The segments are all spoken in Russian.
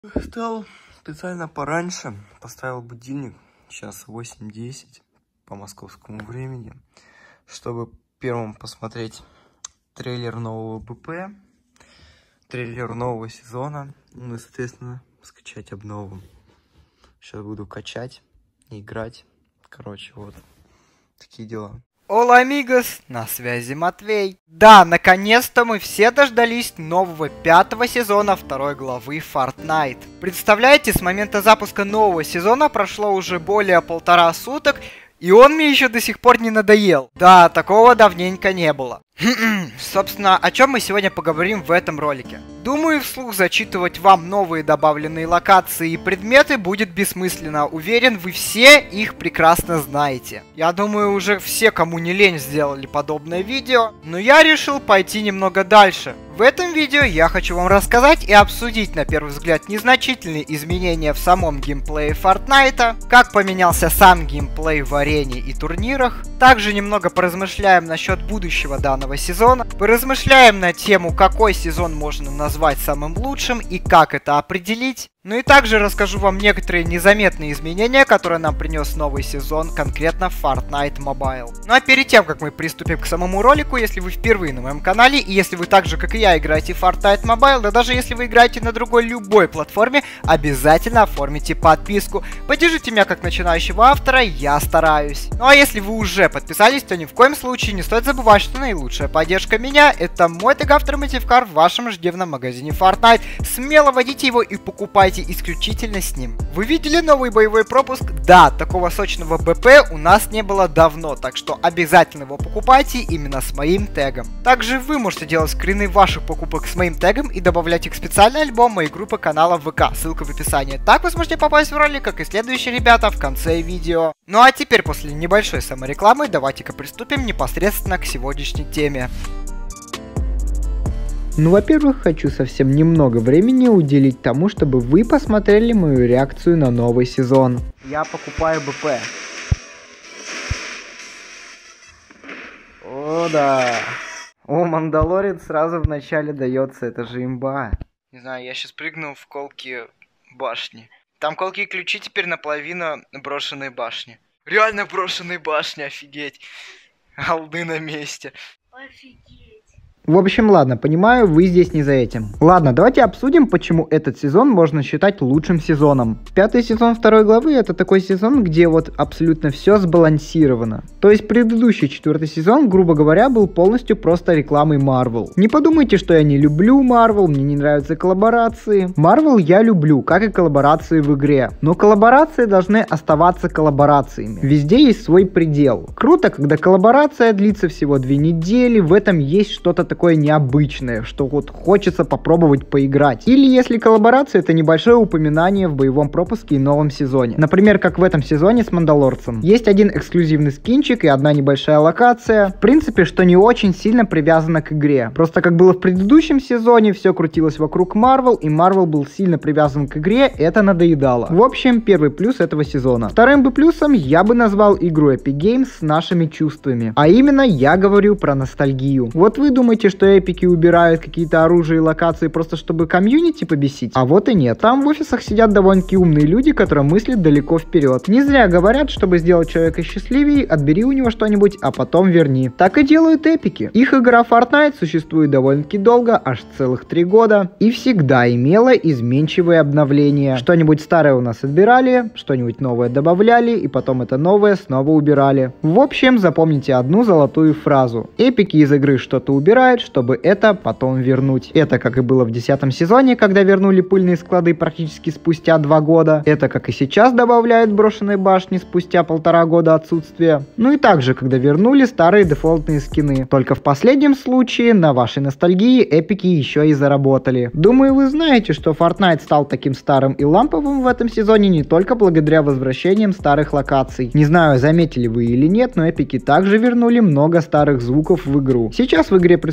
Встал специально пораньше, поставил будильник, сейчас 8:10 по московскому времени, чтобы первым посмотреть трейлер нового БП, трейлер нового сезона, ну и, соответственно, скачать обнову. Сейчас буду качать, играть, короче, вот такие дела. Ола, амигос, на связи Матвей. Да, наконец-то мы все дождались нового 5-го сезона 2 главы Fortnite. Представляете, с момента запуска нового сезона прошло уже более 1,5 суток, и он мне еще до сих пор не надоел. Да, такого давненько не было. Собственно, о чем мы сегодня поговорим в этом ролике. Думаю, вслух зачитывать вам новые добавленные локации и предметы будет бессмысленно. Уверен, вы все их прекрасно знаете. Я думаю, уже все, кому не лень, сделали подобное видео. Но я решил пойти немного дальше. В этом видео я хочу вам рассказать и обсудить, на первый взгляд, незначительные изменения в самом геймплее Fortnite, как поменялся сам геймплей в арене и турнирах. Также немного поразмышляем насчет будущего данного сезона. Поразмышляем на тему, какой сезон можно назвать самым лучшим и как это определить. Ну и также расскажу вам некоторые незаметные изменения, которые нам принес новый сезон, конкретно Fortnite Mobile. Ну а перед тем, как мы приступим к самому ролику, если вы впервые на моем канале, и если вы так же, как и я, играете в Fortnite Mobile, да даже если вы играете на другой любой платформе, обязательно оформите подписку. Поддержите меня как начинающего автора, я стараюсь. Ну а если вы уже подписались, то ни в коем случае не стоит забывать, что наилучшая поддержка меня — это мой тег автор Мотивкар в вашем ежедневном магазине Fortnite. Смело вводите его и покупайте исключительно с ним. Вы видели новый боевой пропуск? Да, такого сочного БП у нас не было давно, так что обязательно его покупайте именно с моим тегом. Также вы можете делать скрины ваших покупок с моим тегом и добавлять их в специальный альбом моей группы канала ВК, ссылка в описании. Так вы сможете попасть в ролик, как и следующие ребята, в конце видео. Ну а теперь, после небольшой саморекламы, давайте-ка приступим непосредственно к сегодняшней теме. Ну, во-первых, хочу совсем немного времени уделить тому, чтобы вы посмотрели мою реакцию на новый сезон. Я покупаю БП. О, да. О, Мандалорец сразу в начале дается, это же имба. Не знаю, я сейчас прыгну в колки башни. Там колки и ключи теперь наполовину брошенной башни. Реально брошенной башни, офигеть. Алды на месте. Офигеть. В общем, ладно, понимаю, вы здесь не за этим. Ладно, давайте обсудим, почему этот сезон можно считать лучшим сезоном. 5-й сезон 2 главы — это такой сезон, где вот абсолютно все сбалансировано. То есть предыдущий 4-й сезон, грубо говоря, был полностью просто рекламой Marvel. Не подумайте, что я не люблю Marvel, мне не нравятся коллаборации. Marvel я люблю, как и коллаборации в игре. Но коллаборации должны оставаться коллаборациями. Везде есть свой предел. Круто, когда коллаборация длится всего 2 недели, в этом есть что-то такое необычное, что вот хочется попробовать поиграть. Или если коллаборация — это небольшое упоминание в боевом пропуске и новом сезоне. Например, как в этом сезоне с Мандалорцем. Есть один эксклюзивный скинчик и одна небольшая локация. В принципе, что не очень сильно привязано к игре. Просто как было в предыдущем сезоне, все крутилось вокруг Marvel, и Marvel был сильно привязан к игре, это надоедало. В общем, первый плюс этого сезона. Вторым бы плюсом я бы назвал игру Epic Games с нашими чувствами. А именно, я говорю про ностальгию. Вот вы думаете, что эпики убирают какие-то оружия и локации просто чтобы комьюнити побесить? А вот и нет. Там в офисах сидят довольно-таки умные люди, которые мыслят далеко вперед. Не зря говорят, чтобы сделать человека счастливее, отбери у него что-нибудь, а потом верни. Так и делают эпики. Их игра Fortnite существует довольно-таки долго, аж целых 3 года, и всегда имела изменчивые обновления. Что-нибудь старое у нас отбирали, что-нибудь новое добавляли, и потом это новое снова убирали. В общем, запомните одну золотую фразу. Эпики из игры что-то убирают, чтобы это потом вернуть. Это как и было в 10-м сезоне, когда вернули пыльные склады практически спустя 2 года. Это как и сейчас добавляют брошенные башни спустя 1,5 года отсутствия. Ну и также, когда вернули старые дефолтные скины. Только в последнем случае на вашей ностальгии эпики еще и заработали. Думаю, вы знаете, что Fortnite стал таким старым и ламповым в этом сезоне не только благодаря возвращениям старых локаций. Не знаю, заметили вы или нет, но эпики также вернули много старых звуков в игру. Сейчас в игре присутствует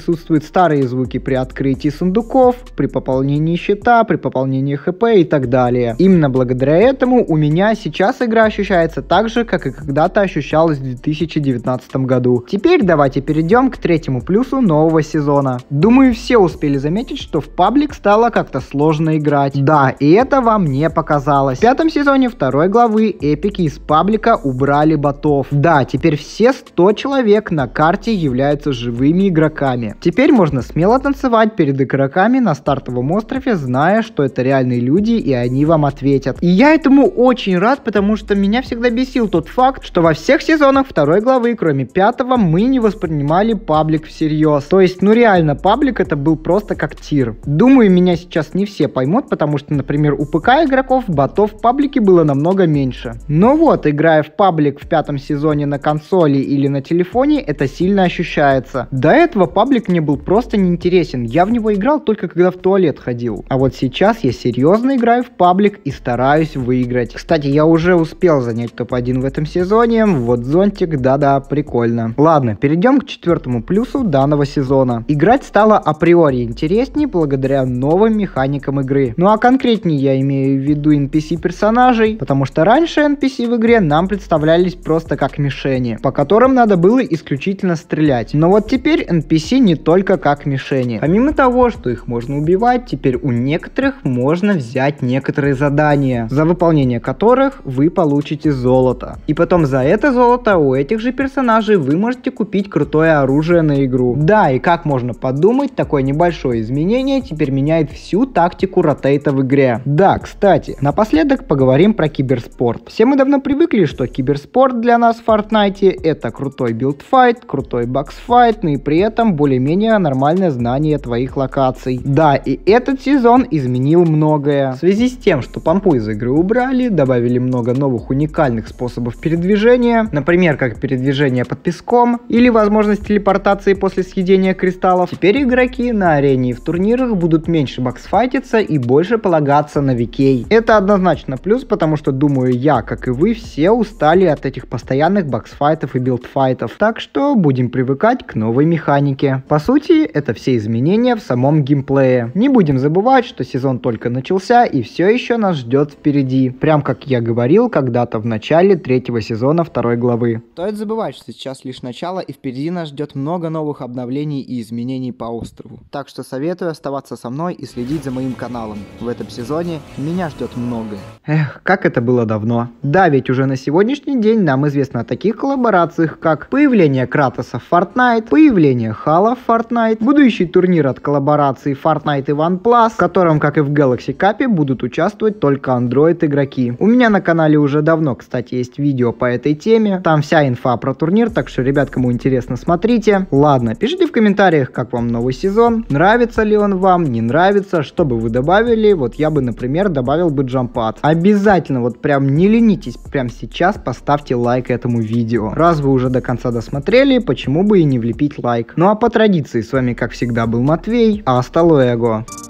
присутствуют старые звуки при открытии сундуков, при пополнении счета, при пополнении хп и так далее. Именно благодаря этому у меня сейчас игра ощущается так же, как и когда-то ощущалась в 2019 году. Теперь давайте перейдем к третьему плюсу нового сезона. Думаю, все успели заметить, что в паблик стало как-то сложно играть. Да, и это вам не показалось. В пятом сезоне второй главы эпики из паблика убрали ботов. Да, теперь все 100 человек на карте являются живыми игроками. Теперь можно смело танцевать перед игроками на стартовом острове, зная, что это реальные люди и они вам ответят. И я этому очень рад, потому что меня всегда бесил тот факт, что во всех сезонах второй главы, кроме пятого, мы не воспринимали паблик всерьез. То есть, ну реально, паблик это был просто как тир. Думаю, меня сейчас не все поймут, потому что, например, у ПК игроков ботов в паблике было намного меньше. Но вот, играя в паблик в пятом сезоне на консоли или на телефоне, это сильно ощущается. До этого паблик мне был просто неинтересен. Я в него играл только когда в туалет ходил. А вот сейчас я серьезно играю в паблик и стараюсь выиграть. Кстати, я уже успел занять топ-1 в этом сезоне. Вот зонтик, да-да, прикольно. Ладно, перейдем к четвертому плюсу данного сезона. Играть стало априори интереснее благодаря новым механикам игры. Ну а конкретнее я имею в виду NPC-персонажей, потому что раньше NPC в игре нам представлялись просто как мишени, по которым надо было исключительно стрелять. Но вот теперь NPC не только как мишени. Помимо того, что их можно убивать, теперь у некоторых можно взять некоторые задания, за выполнение которых вы получите золото. И потом за это золото у этих же персонажей вы можете купить крутое оружие на игру. Да, и как можно подумать, такое небольшое изменение теперь меняет всю тактику ротейта в игре. Да, кстати, напоследок поговорим про киберспорт. Все мы давно привыкли, что киберспорт для нас в Fortnite это крутой билдфайт, крутой боксфайт, но и при этом более-менее нормальное знание твоих локаций. Да, и этот сезон изменил многое. В связи с тем, что помпу из игры убрали, добавили много новых уникальных способов передвижения, например, как передвижение под песком или возможность телепортации после съедения кристаллов. Теперь игроки на арене и в турнирах будут меньше боксфайтиться и больше полагаться на викей. Это однозначно плюс, потому что, думаю, я, как и вы, все устали от этих постоянных боксфайтов и билдфайтов. Так что будем привыкать к новой механике. По сути, это все изменения в самом геймплее. Не будем забывать, что сезон только начался и все еще нас ждет впереди. Прям как я говорил когда-то в начале третьего сезона второй главы. Стоит забывать, что сейчас лишь начало и впереди нас ждет много новых обновлений и изменений по острову. Так что советую оставаться со мной и следить за моим каналом. В этом сезоне меня ждет многое. Эх, как это было давно. Да, ведь уже на сегодняшний день нам известно о таких коллаборациях, как появление Кратоса в Fortnite, появление Хала в Fortnite, будущий турнир от коллаборации Fortnite и OnePlus, в котором, как и в Galaxy Cup, будут участвовать только Android игроки. У меня на канале уже давно, кстати, есть видео по этой теме. Там вся инфа про турнир, так что, ребят, кому интересно, смотрите. Ладно, пишите в комментариях, как вам новый сезон, нравится ли он вам, не нравится, что бы вы добавили. Вот я бы, например, добавил бы джампад. Обязательно, вот прям не ленитесь, прям сейчас поставьте лайк этому видео. Раз вы уже до конца досмотрели, почему бы и не влепить лайк. Ну а по традиции, с вами как всегда был Матвей, hasta luego.